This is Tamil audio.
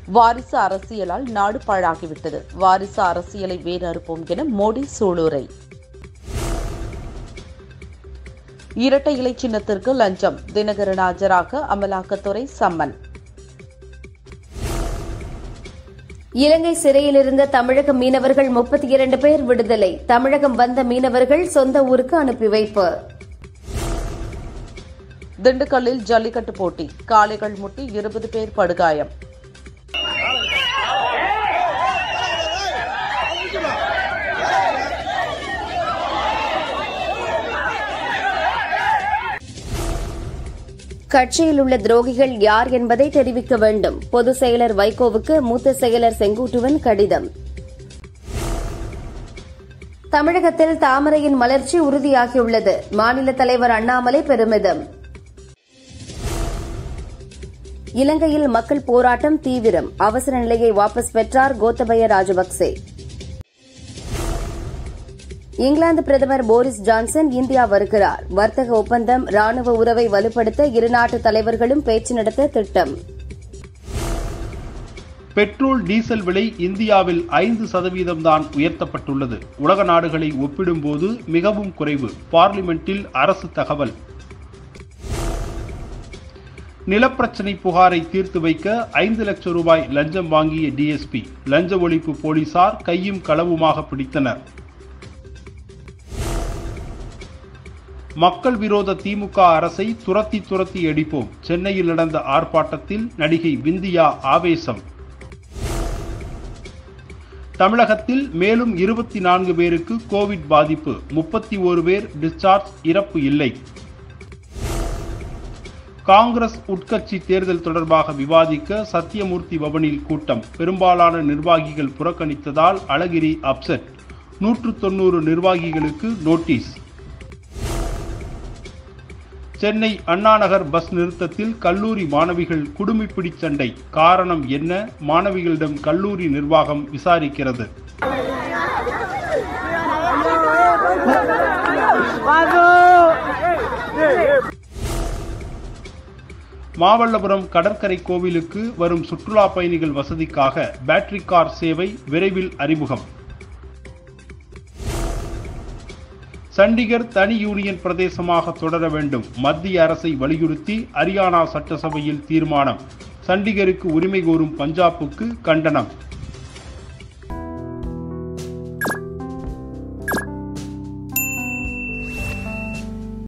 வாரிசு அரசியலால் நாடு பாழாகிவிட்டது. வாரிசு அரசியலை வேறறுப்போம் என மோடி சூளுரை. இரட்டை இலை சின்னத்திற்கு லஞ்சம், தினகரன் ஆஜராக அமலாக்கத்துறை சம்மன். இலங்கை சிறையில் இருந்த தமிழக மீனவர்கள் 32 பேர் விடுதலை. தமிழகம் வந்த மீனவர்கள் சொந்த ஊருக்கு அனுப்பி வைப்பு. திண்டுக்கல்லில் ஜல்லிக்கட்டு போட்டி, காளைகள் முட்டி 20 பேர் படுகாயம். கட்சியில் உள்ள துரோகிகள் யார் என்பதை தெரிவிக்க வேண்டும். பொதுச் செயலர் வைகோவுக்கு மூத்த செயலர் செங்கோட்டுவன் கடிதம். தமிழகத்தில் தாமரையின் மலர்ச்சி உறுதியாகியுள்ளது. மாநில தலைவர் அண்ணாமலை பெருமிதம். இலங்கையில் மக்கள் போராட்டம் தீவிரம். அவசர நிலையை வாபஸ் பெற்றார் கோத்தபய ராஜபக்சே. இங்கிலாந்து பிரதமர் போரிஸ் ஜான்சன் இந்தியா வருகிறார். வர்த்தக ஒப்பந்தம், ராணுவ உறவை வலுப்படுத்த இருநாட்டு தலைவர்களும் பேச்சு நடத்த திட்டம். பெட்ரோல், டீசல் விலை இந்தியாவில் 5% தான் உயர்த்தப்பட்டுள்ளது. உலக நாடுகளை ஒப்பிடும்போது மிகவும் குறைவு. பார்லிமென்ட்டில் அரசு தகவல். நிலப்பிரச்சினை புகாரை தீர்த்து வைக்க 5 லட்சம் ரூபாய் லஞ்சம் வாங்கிய டிஎஸ்பி. லஞ்ச ஒழிப்பு போலீசார் கையும் களவுமாக பிடித்தனர். மக்கள் விரோத திமுக அரசை துரத்தி அடிப்போம். சென்னையில் நடந்த ஆர்ப்பாட்டத்தில் நடிகை விந்தியா ஆவேசம். தமிழகத்தில் மேலும் 24 பேருக்கு கோவிட் பாதிப்பு, 31 பேர் டிஸ்சார்ஜ், இறப்பு இல்லை. காங்கிரஸ் உட்கட்சி தேர்தல் தொடர்பாக விவாதிக்க சத்தியமூர்த்தி பவனில் கூட்டம். பெரும்பாலான நிர்வாகிகள் புறக்கணித்ததால் அழகிரி அப்செட். 190 நிர்வாகிகளுக்கு நோட்டீஸ். சென்னை அண்ணாநகர் பஸ் நிறுத்தத்தில் கல்லூரி மாணவிகள் குடுமிப்பிடி சண்டை. காரணம் என்ன? மாணவிகளிடம் கல்லூரி நிர்வாகம் விசாரிக்கிறது. மாமல்லபுரம் கடற்கரை கோவிலுக்கு வரும் சுற்றுலா பயணிகள் வசதிக்காக பேட்டரி கார் சேவை விரைவில் அறிமுகம். சண்டிகர் தனி யூனியன் பிரதேசமாக தொடர வேண்டும். மத்திய அரசை வலியுறுத்தி ஹரியானா சட்டசபையில் தீர்மானம். சண்டிகருக்கு உரிமை கோரும் பஞ்சாபுக்கு கண்டனம்.